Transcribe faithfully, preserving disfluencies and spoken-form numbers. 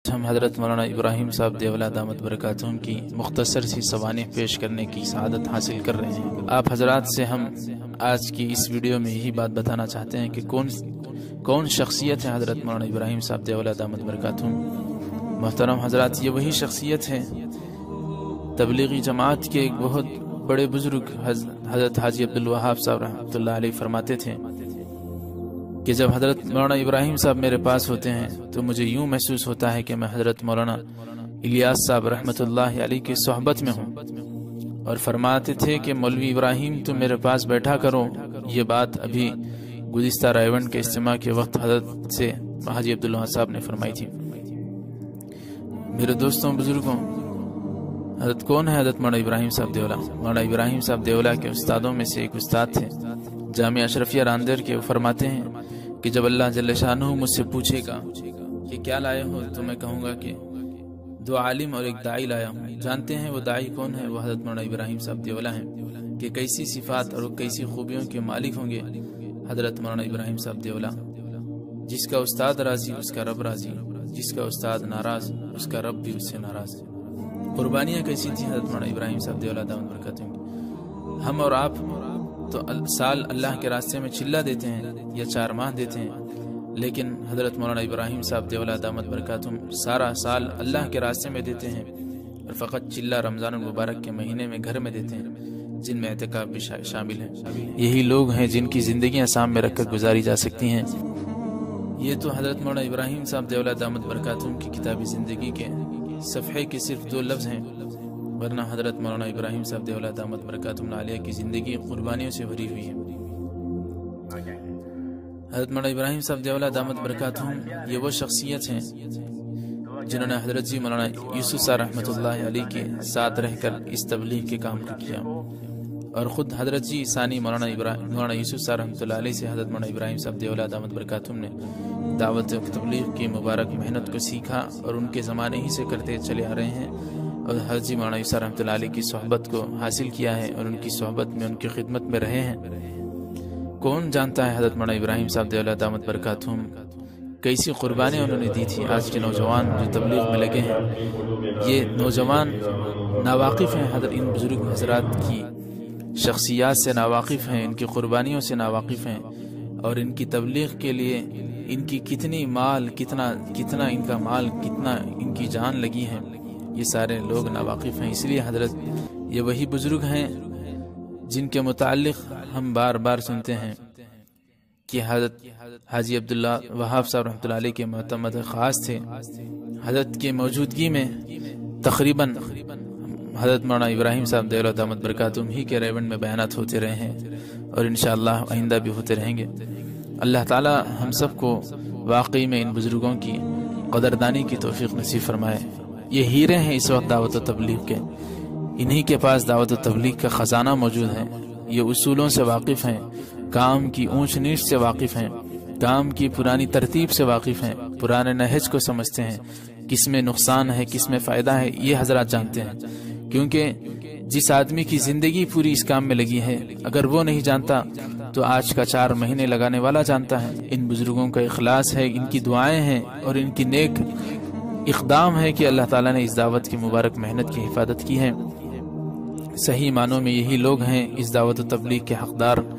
ہم حضرت مولانا ابراہیم صاحب دیولہ دامت برکاتہم کی مختصر سی سوانح پیش کرنے کی سعادت حاصل کر رہے ہیں۔ آپ حضرات سے ہم آج کی اس ویڈیو میں یہی بات بتانا چاہتے ہیں کہ کون کون شخصیت ہے حضرت مولانا ابراہیم صاحب دیولہ دامت برکاتہم۔ محترم حضرات، یہ وہی شخصیت ہے، تبلیغی جماعت کے ایک بہت بڑے بزرگ حضرت حاجی عبدالوہاب صاحب رحمۃ اللہ علیہ فرماتے تھے کہ جب حضرت مولانا ابراہیم صاحب میرے پاس ہوتے ہیں تو مجھے یوں محسوس ہوتا ہے کہ میں حضرت مولانا الیاس صاحب رحمۃ اللہ علیہ کی صحبت میں ہوں، اور فرماتے تھے کہ مولوی ابراہیم تم میرے پاس بیٹھا کرو۔ یہ بات ابھی گزشتہ رائیونڈ کے اجتماع کے وقت حضرت سے حاجی عبدالوہاب صاحب نے فرمائی تھی۔ میرے دوستوں بزرگوں، حضرت کون ہے حضرت مولانا ابراہیم صاحب دیولہ؟ مولانا ابراہیم صاحب دیولہ کے استادوں میں سے ایک استاد تھے جامعہ اشرفیہ راندر کے۔ وہ فرماتے ہیں کہ جب اللہ جل شانہ مجھ سے پوچھے گا کہ کیا لائے ہو تو میں کہوں گا کہ دو عالم اور ایک داعی لایا ہوں۔ جانتے ہیں وہ داعی کون ہے؟ وہ حضرت مولانا ابراہیم صاحب دیولہ ہیں کہ کیسی صفات اور کیسی خوبیوں کے مالک ہوں گے حضرت مولانا ابراہیم صاحب دیولہ۔ جس کا استاد راضی اس کا رب راضی، جس کا استاد ناراض اس کا رب بھی اس سے ناراض ہے۔ قربانیاں کیسی تھیں حضرت مولانا ابراہیم صاحب دیولہ دامت برکاتہم کی؟ ہم اور آپ تو سال اللہ کے راستے میں چلہ دیتے ہیں یا چار ماہ دیتے ہیں، لیکن حضرت مولانا ابراہیم صاحب دیولہ دامت برکاتہم سارا سال اللہ کے راستے میں دیتے ہیں، اور فقط چلہ رمضان المبارک کے مہینے میں گھر میں دیتے ہیں، جن میں اعتکاف بھی شامل ہیں۔ یہی لوگ ہیں جن کی زندگیاں سامنے میں رکھ کر گزاری جا سکتی ہیں۔ یہ تو حضرت مولانا ابراہیم صاحب دیولہ دامت برکاتہم کی کتاب زندگی کے صفحے کے صرف دو لفظ ہیں، ورنہ حضرت مولانا ابراہیم صاحب دیولہ دامت برکاتہم عالیہ کی زندگی قربانیوں سے بھری ہوئی ہے۔ حضرت مولانا ابراہیم صاحب دیولہ دامت برکاتہم یہ وہ شخصیت ہیں جنہوں نے حضرت جی مولانا یوسف صاحب رحمۃ اللہ علیہ کے ساتھ رہ کر اس تبلیغ کے کام کو کیا، اور خود حضرت جی ثانی مولانا ابراہیم مولانا یوسف صاحب رحمۃ اللہ علیہ سے حضرت مولانا ابراہیم صاحب دیولہ دامت برکاتہم نے دعوت تبلیغ کی مبارک محنت کو سیکھا، اور ان کے زمانے ہی سے کرتے چلے آ رہے ہیں، اور حضرت جی مولانا یوسف رحمۃ اللہ علیہ کی صحبت کو حاصل کیا ہے، اور ان کی صحبت میں ان کی خدمت میں رہے ہیں۔ کون جانتا ہے حضرت مولانا ابراہیم صاحب دیولہ دامت برکاتہم کیسی قربانیاں انہوں نے دی تھی۔ آج کے نوجوان جو تبلیغ میں لگے ہیں، یہ نوجوان ناواقف ہیں حضرت ان بزرگ حضرات کی شخصیات سے، ناواقف ہیں ان کی قربانیوں سے، ناواقف ہیں، اور ان کی تبلیغ کے لیے ان کی کتنی مال کتنا کتنا ان کا مال کتنا ان کی جان لگی ہے، یہ سارے لوگ ناواقف ہیں۔ اس لیے حضرت یہ وہی بزرگ ہیں جن کے متعلق ہم بار بار سنتے ہیں کہ حضرت حاجی عبداللہ وہاب صاحب رحمۃ اللہ علیہ کے معتمد خاص تھے۔ حضرت کے موجودگی میں تقریباً حضرت مولانا ابراہیم صاحب دیولہ دامت برکاتہم ہی کے ریونڈ میں بیانات ہوتے رہے ہیں، اور انشاءاللہ آئندہ بھی ہوتے رہیں گے۔ اللہ تعالی ہم سب کو واقعی میں ان بزرگوں کی قدردانی کی توفیق نصیب فرمائے۔ یہ ہیرے ہیں اس وقت دعوت و تبلیغ کے، انہی کے پاس دعوت و تبلیغ کا خزانہ موجود ہے۔ یہ اصولوں سے واقف ہیں، کام کی اونچ نیچ سے واقف ہیں، کام کی پرانی ترتیب سے واقف ہیں، پرانے نہج کو سمجھتے ہیں، کس میں نقصان ہے کس میں فائدہ ہے یہ حضرات جانتے ہیں، کیونکہ جس آدمی کی زندگی پوری اس کام میں لگی ہے اگر وہ نہیں جانتا تو آج کا چار مہینے لگانے والا جانتا ہے۔ ان بزرگوں کا اخلاص ہے، ان کی دعائیں ہیں، اور ان کی نیک اقدام ہے کہ اللہ تعالیٰ نے اس دعوت کی مبارک محنت کی حفاظت کی ہے۔ صحیح معنوں میں یہی لوگ ہیں اس دعوت و تبلیغ کے حقدار